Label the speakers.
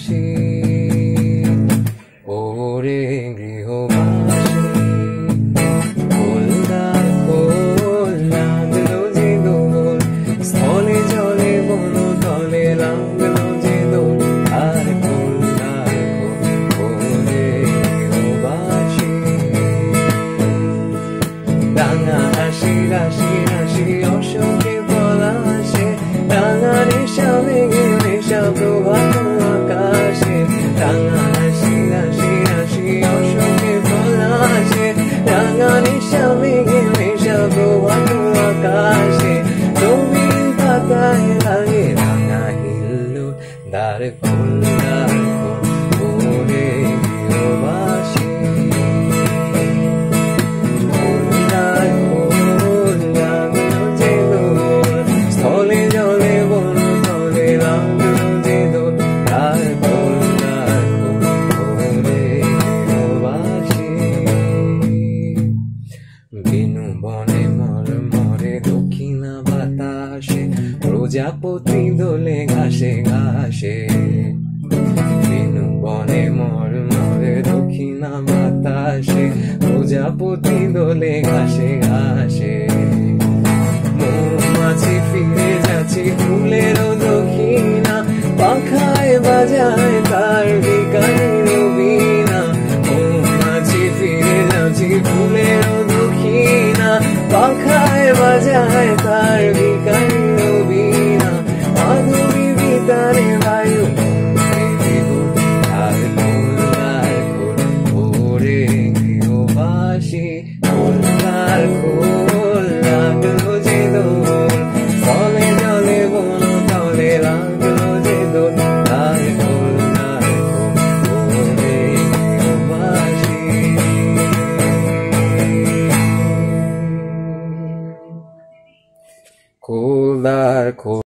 Speaker 1: গৃহবাসী ওরে গৃহবাসী খোলদার খোল লাগলো যে দোল স্থলে জলে বন তলে লাগলো যে দোল আর খোলদার খোল ওরে গৃহবাসী রাঙা হাসি রাশি রাশি অশোকে পলাশে রাঙা নেশা মেঘে নেশা প্রভাত আকাশে রাঙা হাসি রাশি রাশি অশোকে পলাশে রাঙা নেশা মেঘে নেশা প্রভাত আকাশে রঙিন পাতায় লাগে রাঙা হিল্লোল দ্বার খোল ওরে গৃহবাসী স্থলে জলে বন তলে লাগলো যে দোল আর খোলদার ওরে গৃহবাসী বিনু বনে মরে দক্ষিণা বাতাসে প্রজাপতি দোলে ঘাসে ঘাসে বিনু বনে মরে দক্ষিণা বাতাসে প্রজাপতি দোলে ঘাসে ঘাসে মৌমাছি ফিরে যাচ্ছে ফুলেরও দক্ষিণা পাখায় বাজায় তার ভিখারির বীণা মৌমাছি ফিরে যাচ্ছে ফুলেরও দক্ষিণা পাখায় বাজায় তার ভিখারির বীণা মাধুরী ভিতরে বায়ু আর খোলদার খোল ওরে গৃহবাসী খোলদার খোল লাগলো যে দোল স্থলে জলে বন তলে লাগলো যে দোল আর খোলদার খোল ওরে গৃহবাসী খোলদার খোল